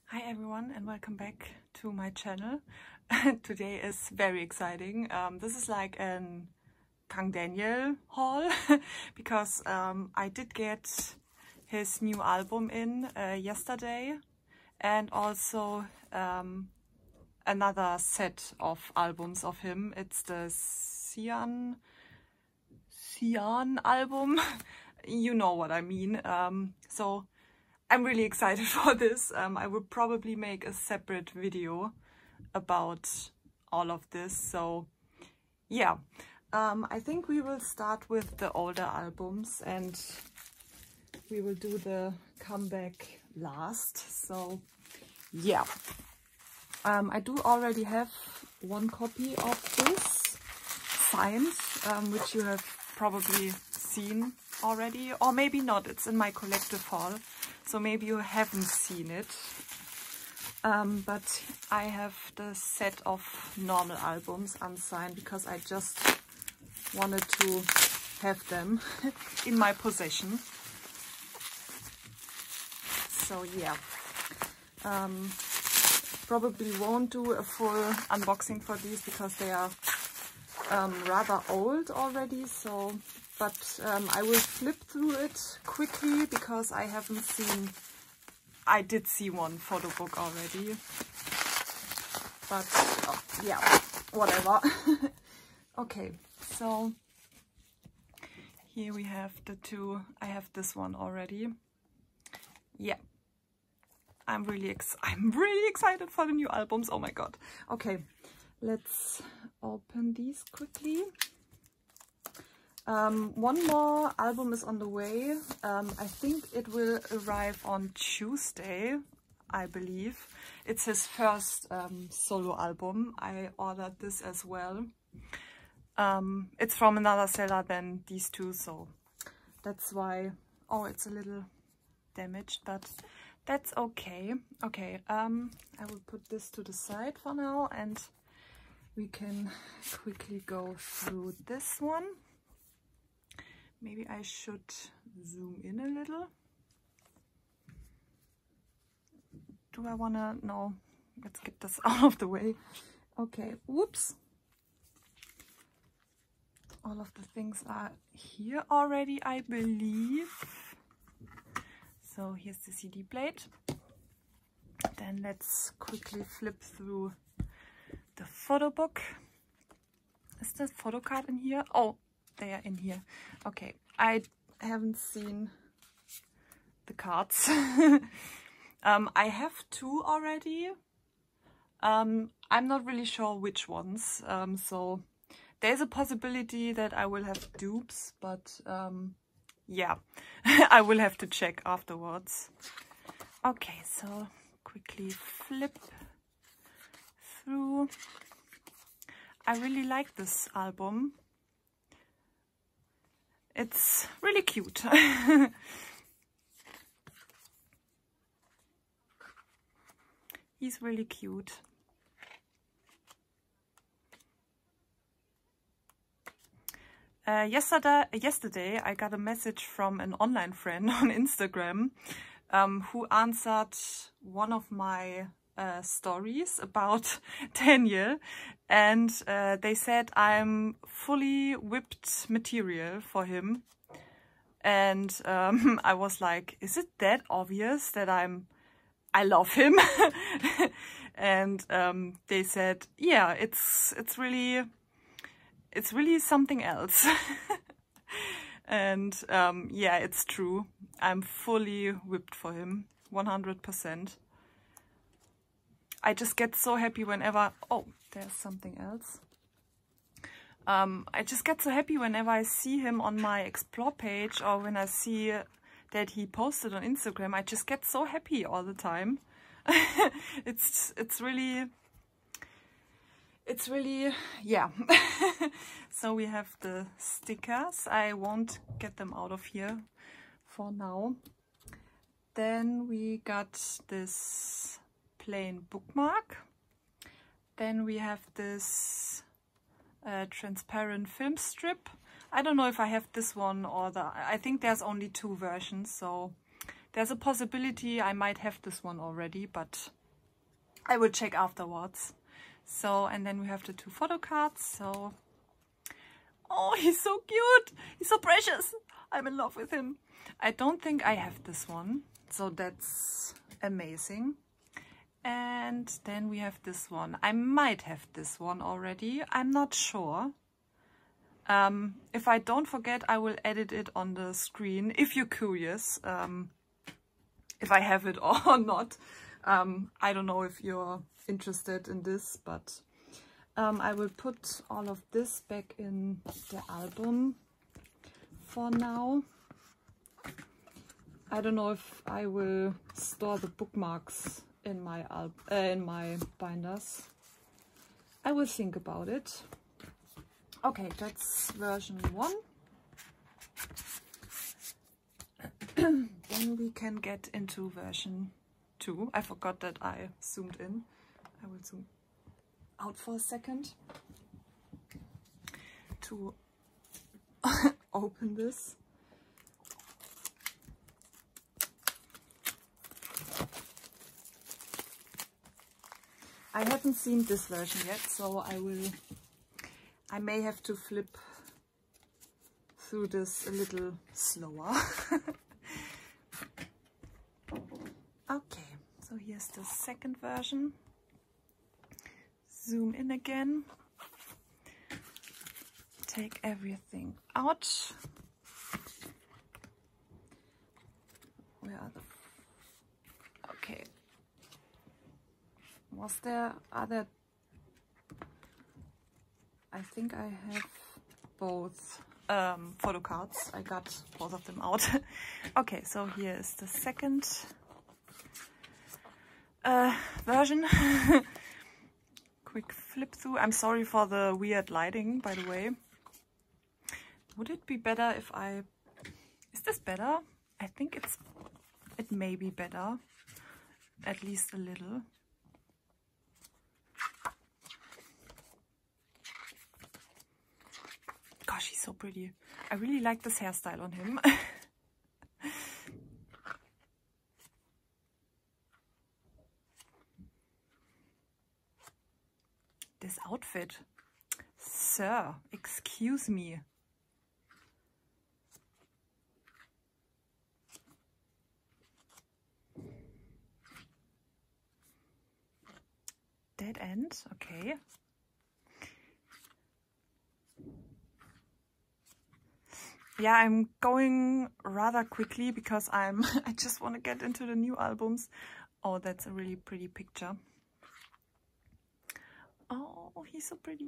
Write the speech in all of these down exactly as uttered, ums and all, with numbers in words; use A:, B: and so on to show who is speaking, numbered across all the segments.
A: Hi everyone and welcome back to my channel. Today is very exciting. Um, this is like an Kang Daniel haul because um, I did get his new album in uh, yesterday, and also um, another set of albums of him. It's the Cyan Cyan album. You know what I mean. Um, so I'm really excited for this. Um, I will probably make a separate video about all of this. So yeah, um, I think we will start with the older albums and we will do the comeback last. So yeah, um, I do already have one copy of this signed, um, which you have probably seen already, or maybe not. It's in my collective haul, so maybe you haven't seen it. Um, but I have the set of normal albums unsigned because I just wanted to have them in my possession. So yeah, um, probably won't do a full unboxing for these because they are um, rather old already. So, but um, I will flip through it quickly because I haven't seen. I did see one photo book already, but oh, yeah, whatever. Okay, so here we have the two. I have this one already. Yeah, I'm really ex I'm really excited for the new albums. Oh my god. Okay, let's open these quickly. Um, one more album is on the way. Um, I think it will arrive on Tuesday, I believe. It's his first um, solo album. I ordered this as well. Um, it's from another seller than these two, so that's why. Oh, it's a little damaged, but that's okay. Okay, um, I will put this to the side for now and we can quickly go through this one. Maybe I should zoom in a little. Do I wanna? No, let's get this out of the way. Okay, whoops. All of the things are here already, I believe. So here's the C D plate. Then let's quickly flip through the photo book. Is the photo card in here? Oh, they are in here. Okay, I haven't seen the cards. um, I have two already. Um, I'm not really sure which ones. Um, so there's a possibility that I will have dupes, but um, yeah, I will have to check afterwards. Okay, so quickly flip through. I really like this album. It's really cute. He's really cute. Uh, yesterday, yesterday, I got a message from an online friend on Instagram um, who answered one of my uh, stories about Daniel, and uh, they said I'm fully whipped material for him. And um, I was like, is it that obvious that I'm, I love him? And um, they said, yeah, it's it's really, it's really something else. And um, yeah, it's true. I'm fully whipped for him, one hundred percent. I just get so happy whenever, oh, there's something else. Um, I just get so happy whenever I see him on my Explore page or when I see that he posted on Instagram. I just get so happy all the time. it's, it's really, it's really, yeah. So we have the stickers. I won't get them out of here for now. Then we got this plain bookmark. Then we have this uh, transparent film strip. I don't know if I have this one or the, I think there's only two versions, so there's a possibility I might have this one already, but I will check afterwards. So, and then we have the two photo cards. So, oh, he's so cute. He's so precious. I'm in love with him. I don't think I have this one. So that's amazing. And then we have this one. I might have this one already. I'm not sure. Um, if I don't forget, I will edit it on the screen if you're curious. Um, if I have it or not. Um, I don't know if you're interested in this, but um, I will put all of this back in the album for now. I don't know if I will store the bookmarks in my al uh, in my binders. I will think about it. Okay, that's version one. Then we can get into version two. I forgot that I zoomed in. I will zoom out for a second to open this. I haven't seen this version yet, so I will, I may have to flip through this a little slower. Okay, so here's the second version. Zoom in again. Take everything out. Where are the... Okay. Was there other... I think I have both um, photo cards. I got both of them out. Okay, so here is the second uh, version. Quick flip through. I'm sorry for the weird lighting, by the way. Would it be better if I... Is this better? I think it's... It may be better. At least a little. Gosh, he's so pretty. I really like this hairstyle on him. This outfit. Sir, excuse me. Dead end, okay. Yeah, I'm going rather quickly because I'm I just want to get into the new albums. Oh, that's a really pretty picture. Oh, he's so pretty.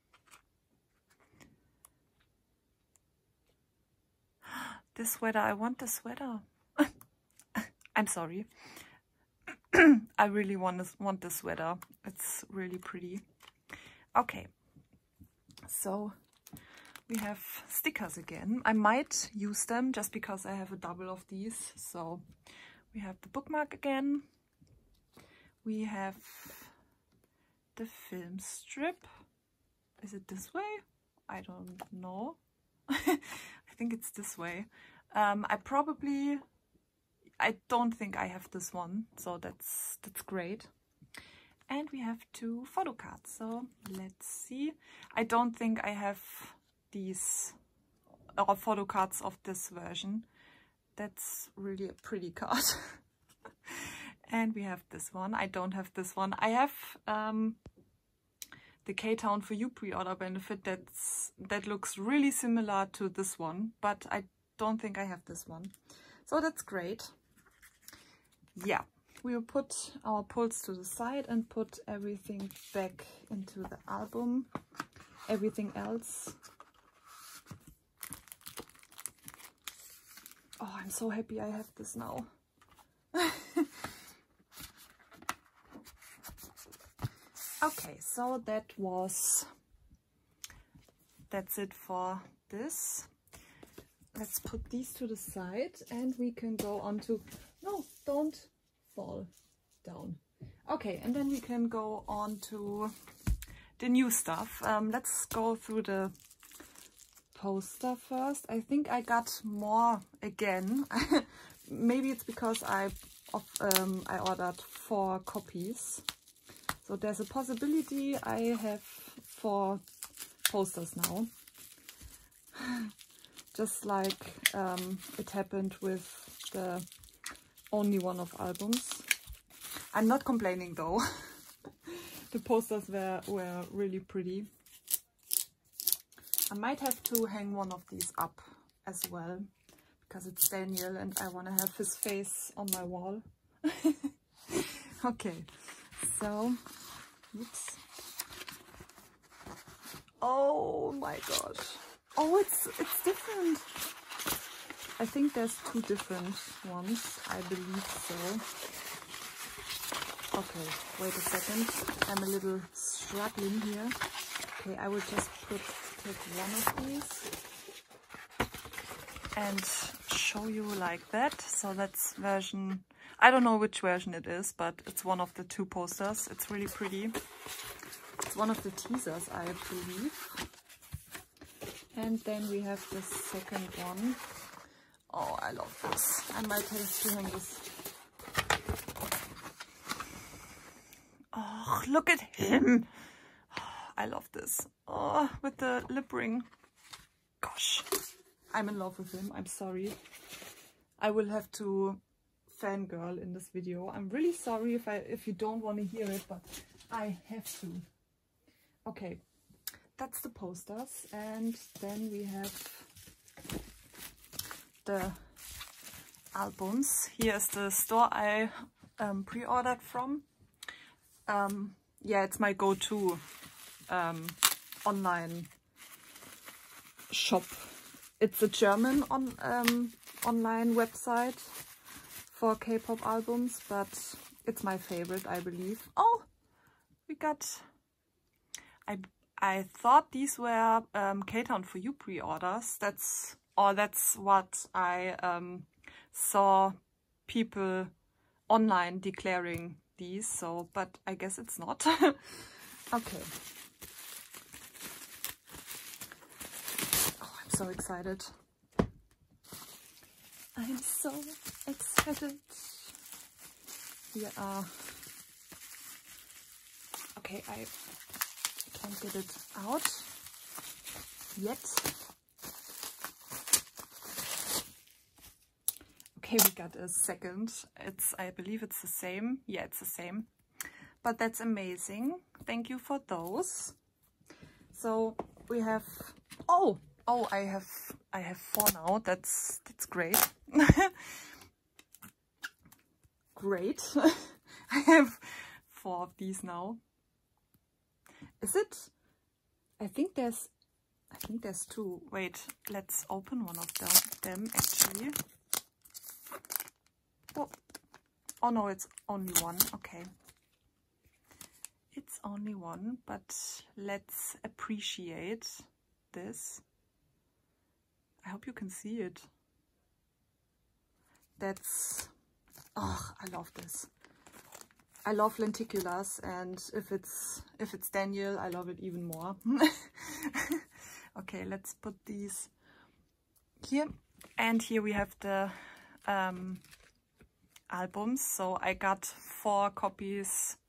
A: This sweater, I want the sweater. I'm sorry. I really want this, want the sweater. It's really pretty. Okay, so we have stickers again. I might use them just because I have a double of these. So we have the bookmark again. We have the film strip. Is it this way? I don't know. I think it's this way. Um, I probably, I don't think I have this one, so that's that's great. And we have two photo cards. So let's see. I don't think I have these or photo cards of this version. That's really a pretty card. And we have this one. I don't have this one. I have um, the K-Town for You pre-order benefit that's that looks really similar to this one, but I don't think I have this one. So that's great. Yeah, we will put our pulls to the side and put everything back into the album. Everything else. Oh, I'm so happy I have this now. Okay, so that was, that's it for this. Let's put these to the side and we can go on to, no, don't fall down. Okay, and then we can go on to the new stuff. Um, let's go through the poster first. I think I got more again. Maybe it's because I, of, um, I ordered four copies. So there's a possibility I have four posters now. Just like um, it happened with the only one of albums. I'm not complaining though. The posters were, were really pretty. I might have to hang one of these up as well, because it's Daniel and I want to have his face on my wall. Okay, so, oops. Oh my gosh. Oh, it's, it's different. I think there's two different ones, I believe so. Okay, wait a second. I'm a little struggling here. Okay, I will just put take one of these and show you like that. So that's version, I don't know which version it is, but it's one of the two posters. It's really pretty. It's one of the teasers, I believe. And then we have the second one. Oh, I love this. I might have to hang this. Oh, look at him. I love this. Oh, with the lip ring. Gosh, I'm in love with him. I'm sorry. I will have to fangirl in this video. I'm really sorry if I if you don't want to hear it, but I have to. Okay, that's the posters, and then we have the albums. Here's the store I um, pre-ordered from. Um, yeah, it's my go-to um, online shop. It's a German on um, online website for K-pop albums, but it's my favorite, I believe. Oh, we got. I I thought these were um, K-Town for You pre-orders. That's or that's what I um, saw people online declaring these. So, but I guess it's not. Okay. Oh, I'm so excited. I'm so excited. Here are. Okay, I can't get it out yet. Okay, we got a second. It's, I believe it's the same. Yeah, it's the same. But that's amazing. Thank you for those. So we have. Oh, oh, I have, I have four now. That's that's great. Great. I have four of these now. Is it? I think there's. I think there's two. Wait, let's open one of them. Them actually. Oh, oh no, it's only one. Okay. It's only one, but let's appreciate this. I hope you can see it. That's, oh, I love this. I love lenticulars, and if it's if it's Daniel, I love it even more. Okay, let's put these here, and here we have the um, albums. So I got four copies,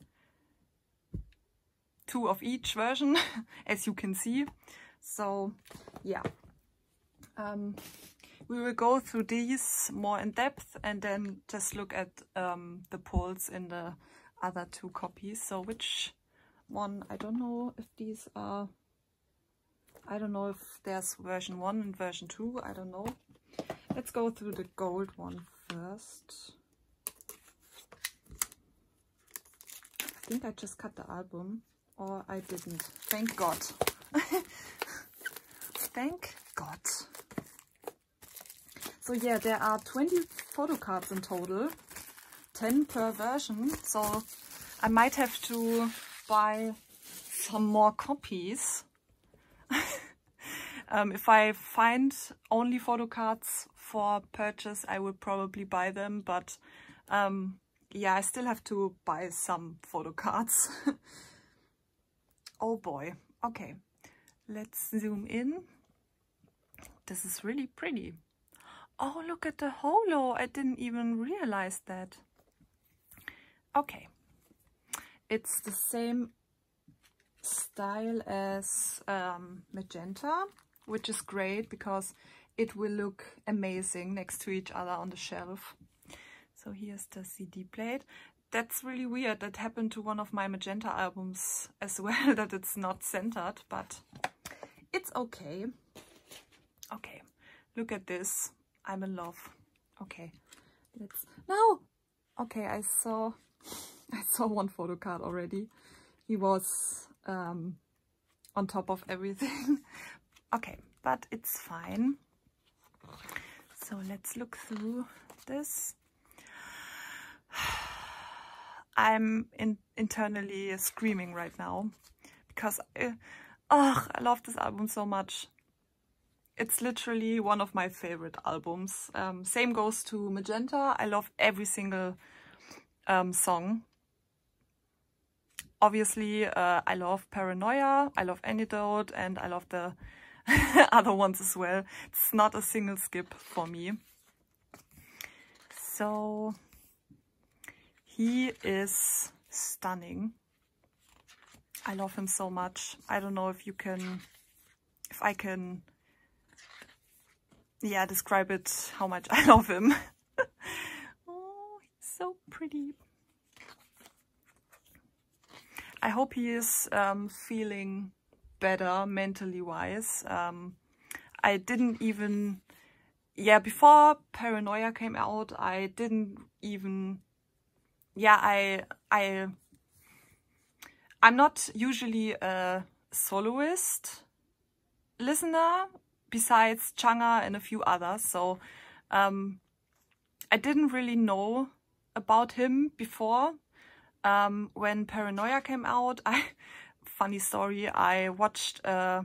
A: two of each version, as you can see. So yeah, um, we will go through these more in depth and then just look at um, the polls in the other two copies. So which one, I don't know if these are, I don't know if there's version one and version two, I don't know. Let's go through the gold one first. I think I just cut the album, or I didn't. Thank God. Thank God. So yeah, there are twenty photo cards in total, ten per version. So I might have to buy some more copies. um, if I find only photo cards for purchase, I will probably buy them. But um, yeah, I still have to buy some photo cards. Oh boy. Okay, let's zoom in. This is really pretty. Oh, look at the holo. I didn't even realize that. Okay. it's the same style as um, Magenta, which is great because it will look amazing next to each other on the shelf. So here's the C D plate. That's really weird. That happened to one of my Magenta albums as well, that it's not centered, but it's okay. Okay, look at this. I'm in love. Okay, let's... No! Okay, I saw... I saw one photo card already. He was um, on top of everything. Okay, but it's fine. So let's look through this. I'm in, internally screaming right now because I, oh, I love this album so much. It's literally one of my favorite albums. Um, same goes to Magenta. I love every single um, song. Obviously, uh, I love Paranoia, I love Antidote, and I love the other ones as well. It's not a single skip for me. So he is stunning. I love him so much. I don't know if you can, if I can, yeah, describe it, how much I love him. Oh, he's so pretty. I hope he is um, feeling better mentally wise. Um, I didn't even, yeah, before Paranoia came out, I didn't even, yeah, I, I, I'm not usually a soloist listener besides Chang'e and a few others. So um, I didn't really know about him before. Um, when Paranoia came out, I, funny story, I watched uh,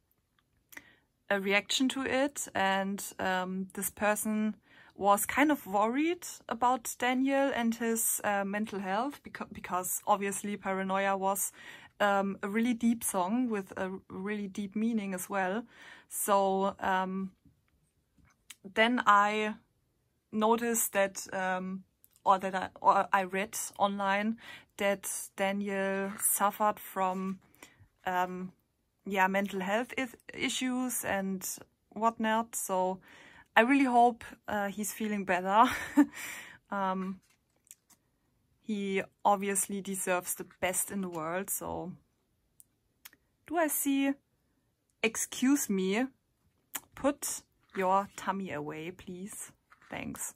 A: a reaction to it, and um, this person was kind of worried about Daniel and his uh, mental health, because, because obviously Paranoia was um, a really deep song with a really deep meaning as well. So um, then I noticed that um, or that I, or I read online that Daniel suffered from um, yeah, mental health issues and whatnot. So I really hope uh, he's feeling better. um, he obviously deserves the best in the world. So do I see, excuse me, put your tummy away, please. Thanks.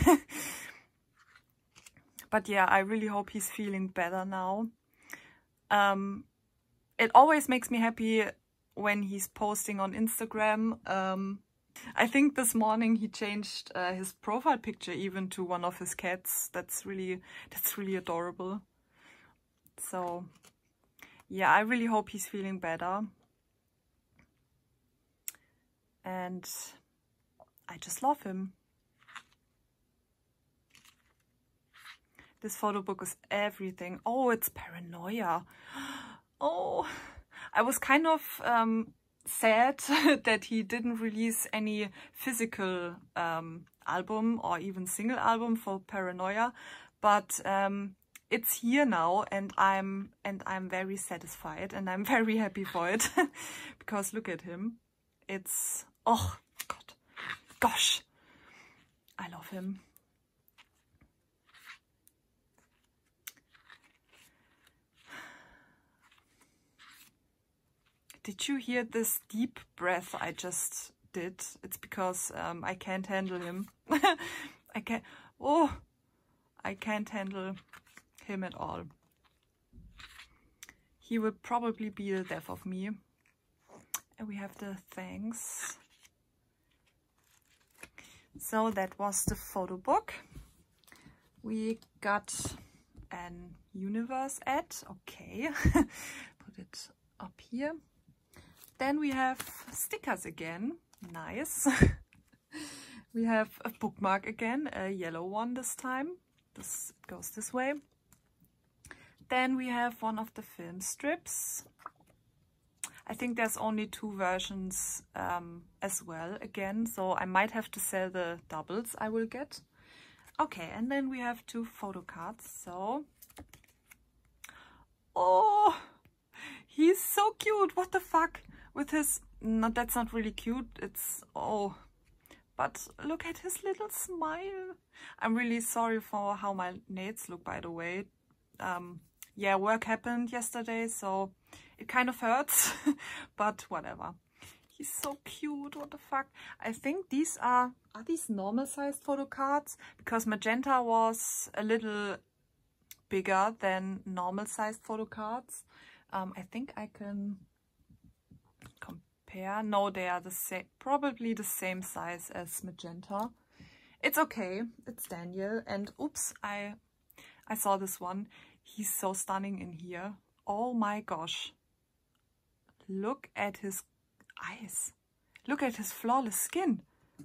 A: But yeah, I really hope he's feeling better now. Um, it always makes me happy when he's posting on Instagram. Um, I think this morning he changed uh, his profile picture even to one of his cats. That's really, that's really adorable. So yeah, I really hope he's feeling better. And I just love him. This photo book is everything. Oh, it's Paranoia. Oh, I was kind of um, sad that he didn't release any physical um, album or even single album for Paranoia, but um, it's here now, and I'm and I'm very satisfied, and I'm very happy for it because look at him. It's, oh God, gosh, I love him. Did you hear this deep breath I just did? It's because um, I can't handle him. I can't, oh, I can't handle him at all. He will probably be the death of me. And we have the thanks. So that was the photo book. We got an universe ad. Okay, put it up here. Then we have stickers again. Nice. We have a bookmark again, a yellow one this time. This goes this way. Then we have one of the film strips. I think there's only two versions um, as well again, so I might have to sell the doubles I will get. Okay, and then we have two photo cards. So, Oh, he's so cute. What the fuck? With his... No, that's not really cute. It's... Oh... But look at his little smile. I'm really sorry for how my nails look, by the way. Um, yeah, work happened yesterday, so it kind of hurts. But whatever. He's so cute. What the fuck? I think these are... Are these normal-sized photo cards? Because Magenta was a little bigger than normal-sized photo cards. Um, I think I can... Compare. No, they are the same, probably the same size as Magenta. It's okay. It's Daniel. And oops, I I saw this one. He's so stunning in here. Oh my gosh. Look at his eyes. Look at his flawless skin.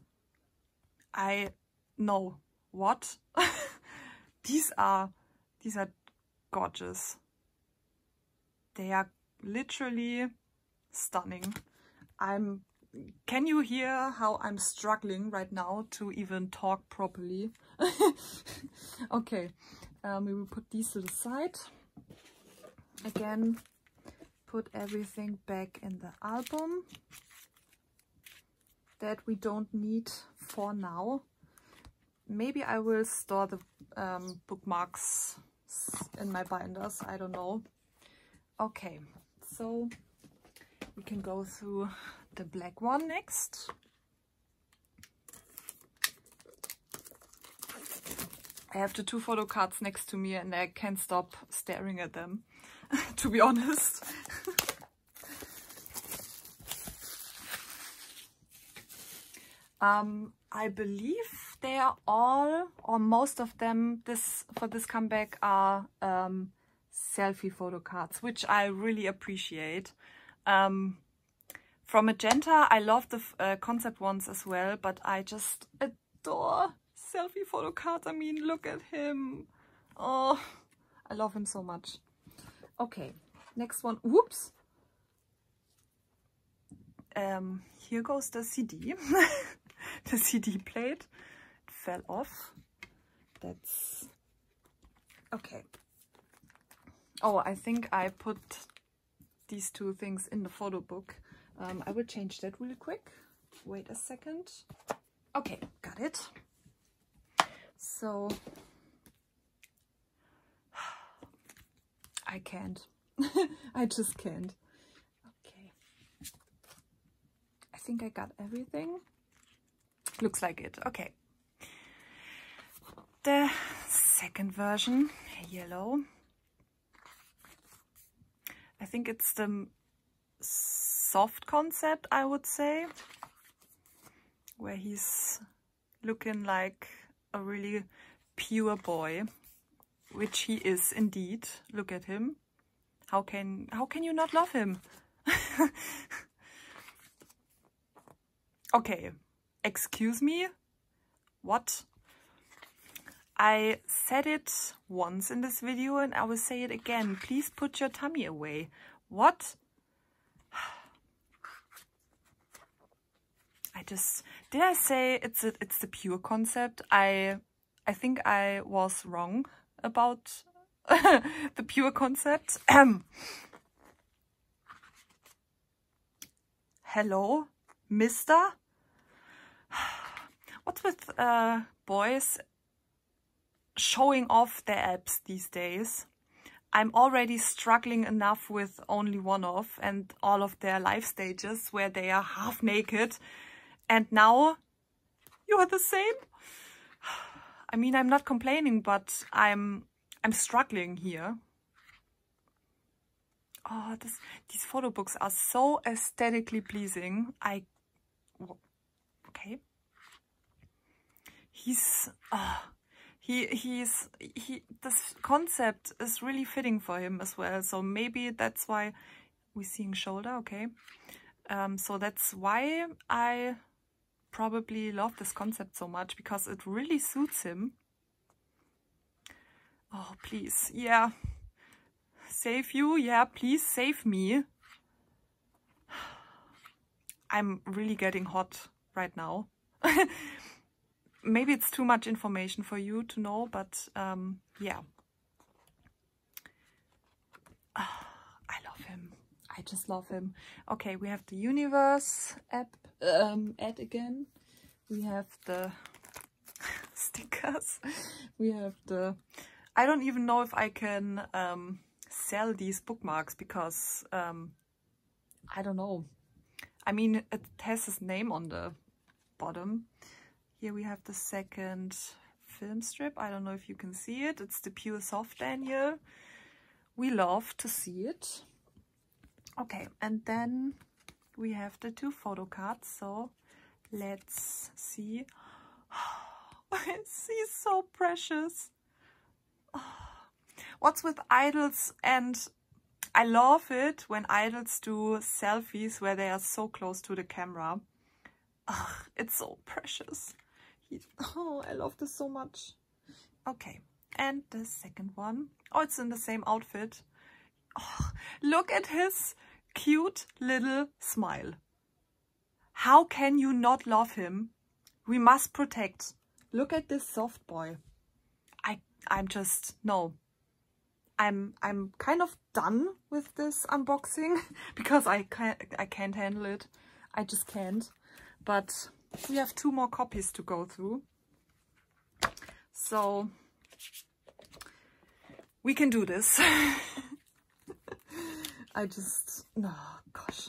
A: I know what. These are these are gorgeous. They are literally stunning. I'm... Can you hear how I'm struggling right now to even talk properly? Okay, um, we will put these to the side. Again, put everything back in the album that we don't need for now. Maybe I will store the um, bookmarks in my binders, I don't know. Okay, so we can go through the black one next. I have the two photo cards next to me and I can't stop staring at them, to be honest. um, I believe they are all, or most of them, this for this comeback are um, selfie photo cards, which I really appreciate. Um, from Magenta, I love the uh, concept ones as well, but I just adore selfie photo cards. I mean, look at him. Oh, I love him so much. Okay, next one. Whoops. Um, here goes the C D. The C D plate. It fell off. That's... Okay. Oh, I think I put these two things in the photo book. Um, I will change that really quick. Wait a second. Okay, got it. So I can't. I just can't. Okay. I think I got everything. Looks like it. Okay. The second version, yellow. I think it's the soft concept, I would say, where he's looking like a really pure boy, which he is indeed. Look at him. How can how can you not love him? Okay, excuse me. What? I said it once in this video and I will say it again. Please put your tummy away. What? I just... Did I say it's a, it's the pure concept? I I think I was wrong about the pure concept. Um, hello, mister? What's with uh, boys showing off their abs these days? I'm already struggling enough with only one off and all of their life stages where they are half naked. And now you are the same? I mean, I'm not complaining, but I'm I'm struggling here. Oh, this, these photo books are so aesthetically pleasing. I... Okay. He's... Oh, he, he's... He, this concept is really fitting for him as well. So maybe that's why we're seeing shoulder, okay. Um, so that's why I probably love this concept so much, because it really suits him. Oh, please. Yeah. Save you. Yeah, please save me. I'm really getting hot right now. Maybe it's too much information for you to know, but um, yeah. I just love him. Okay, we have the Universe app um, ad again. We have the stickers. We have the... I don't even know if I can um, sell these bookmarks because um, I don't know. I mean, it has his name on the bottom. Here we have the second film strip. I don't know if you can see it. It's the Pure Soft Daniel. We love to see it. Okay, and then we have the two photo cards. So let's see. He's so precious. What's with idols? And I love it when idols do selfies where they are so close to the camera. Oh, it's so precious. He, oh, I love this so much. Okay, and the second one. Oh, it's in the same outfit. Oh, look at his cute little smile. How can you not love him? We must protect. Look at this soft boy. I, I'm just, no. I'm, I'm kind of done with this unboxing because I can't, I can't handle it. I just can't. But we have two more copies to go through. So we can do this. I just, oh gosh.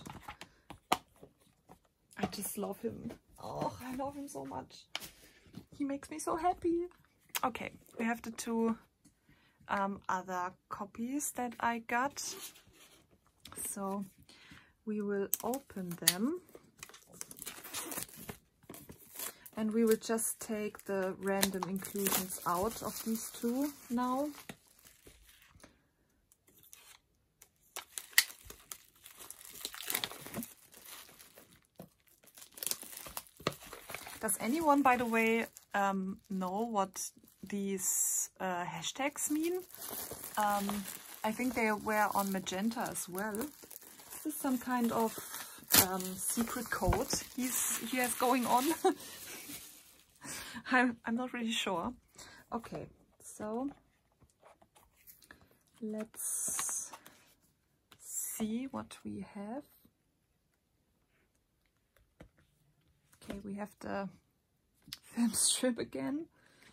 A: I just love him. Oh, I love him so much. He makes me so happy. Okay, we have the two um, other copies that I got. So we will open them. And we will just take the random inclusions out of these two now. Does anyone, by the way, um, know what these uh, hashtags mean? Um, I think they were on Magenta as well. Is this some kind of um, secret code he's he has going on? I'm, I'm not really sure. Okay, so let's see what we have. Okay, we have the film strip again.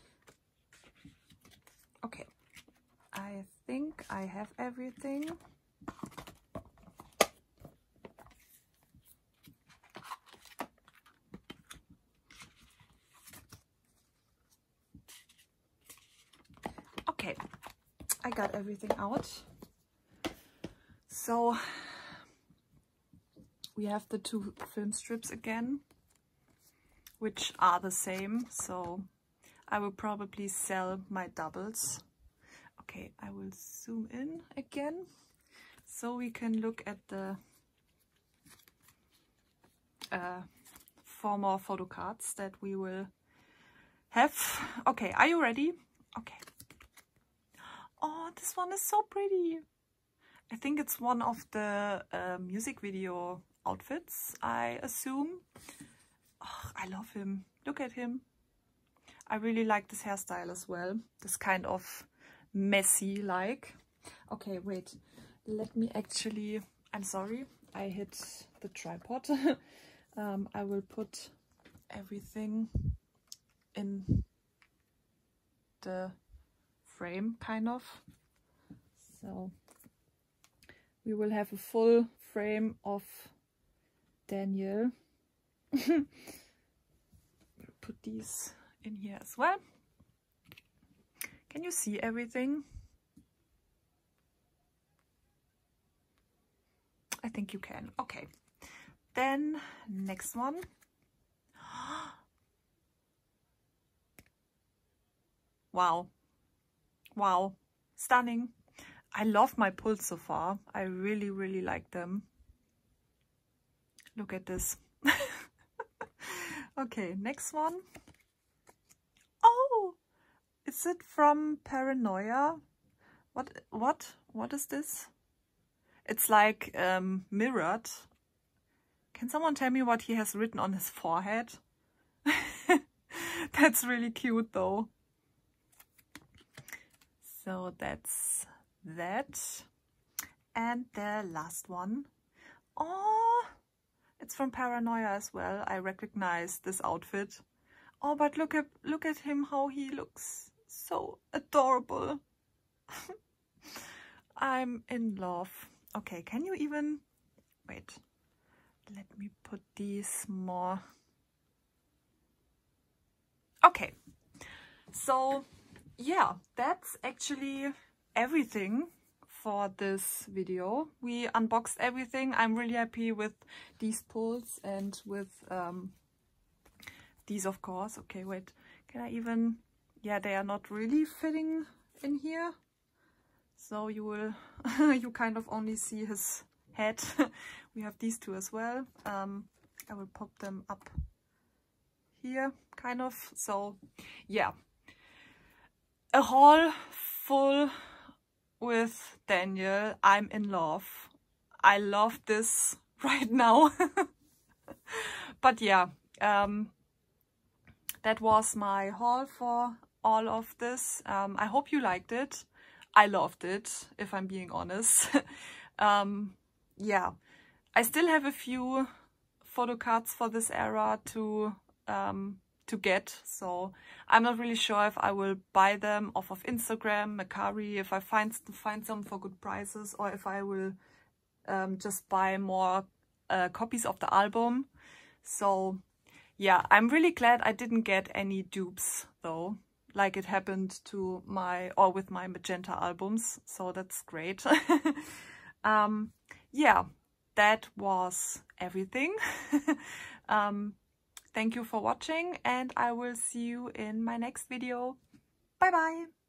A: Okay, I think I have everything. Okay, I got everything out. So we have the two film strips again, which are the same. So I will probably sell my doubles. Okay, I will zoom in again so we can look at the uh, four more photo cards that we will have. Okay, are you ready? Okay. Oh, this one is so pretty. I think it's one of the uh, music video outfits, I assume. Oh, I love him. Look at him. I really like this hairstyle as well. This kind of messy like. Okay, wait. Let me actually... I'm sorry. I hit the tripod. um, I will put everything in the frame, kind of. So we will have a full frame of Daniel. Put these in here as well. Can you see everything? I think you can. Okay. Then next one. Wow. Wow. Stunning. I love my pulls so far. I really, really like them. Look at this. Okay, next one. Oh, is it from Paranoia? What, what, what is this? It's like um, mirrored. Can someone tell me what he has written on his forehead? That's really cute though. So that's that. And the last one. Oh, it's from Paranoia as well. I recognize this outfit. Oh, but look at look at him, how he looks so adorable. I'm in love. Okay, can you even wait? Let me put these more. Okay, so yeah, that's actually everything for this video. We unboxed everything. I'm really happy with these pulls and with um, these, of course. Okay, wait, can I even, yeah, they are not really fitting in here. So you will, you kind of only see his head. We have these two as well. Um, I will pop them up here, kind of. So yeah, a haul full with Daniel. I'm in love. I love this right now. But yeah, um, that was my haul for all of this. Um, I hope you liked it. I loved it, if I'm being honest. um, yeah, I still have a few photo cards for this era to um, to get, so I'm not really sure if I will buy them off of Instagram, Mercari, if I find find some for good prices, or if I will um, just buy more uh, copies of the album. So yeah, I'm really glad I didn't get any dupes though, like it happened to my, or with my Magenta albums, so that's great. um, yeah, that was everything. um, thank you for watching, and I will see you in my next video. Bye bye!